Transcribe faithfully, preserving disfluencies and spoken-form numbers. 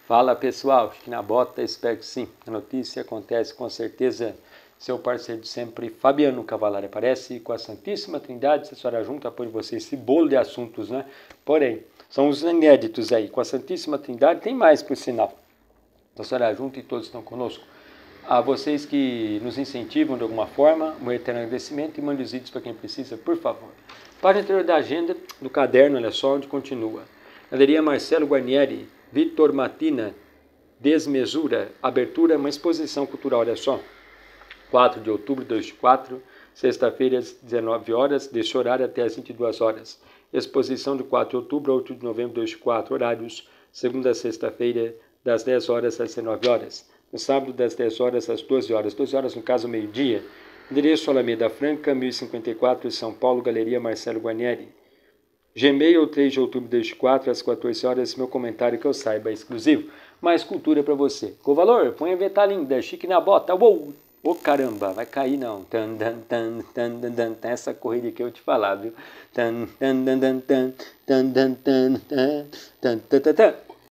Fala pessoal, Chique na Bota, espero que sim. A notícia acontece com certeza. Seu parceiro de sempre, Fabiano Cavalari, aparece com a Santíssima Trindade, se a senhora junta, põe você esse bolo de assuntos, né? Porém, são os inéditos aí. Com a Santíssima Trindade tem mais, por sinal. A senhora junta e todos estão conosco. A vocês que nos incentivam de alguma forma, um eterno agradecimento e mande os vídeos para quem precisa, por favor. Página anterior da agenda, do caderno, olha só onde continua. Galeria Marcelo Guarnieri, Vitor Matina, Desmesura, abertura, uma exposição cultural, olha só. quatro de outubro de dois mil e quatro, sexta-feira às dezenove horas, desse horário até às vinte e duas horas. Exposição de quatro de outubro a oito de novembro de dois mil e quatro, horários, segunda a sexta-feira, das dez horas às dezenove horas. No sábado, das dez horas às doze horas, doze horas no caso, meio-dia. Endereço Alameda Franca, mil e cinquenta e quatro, São Paulo, Galeria Marcelo Guarnieri. Gmail, três de outubro de dois mil e quatro, às quatorze horas, meu comentário que eu saiba é exclusivo. Mais cultura para você. Com valor, põe a veta linda, Chique na Bota, uou! Ô oh, caramba, vai cair não. Tan, tan, tan, tan, tan, tan, tan. Essa corrida que eu te falar, viu? Tan, tan, tan, tan, tan, tan, tan, tan, tan, tan, tan, tan.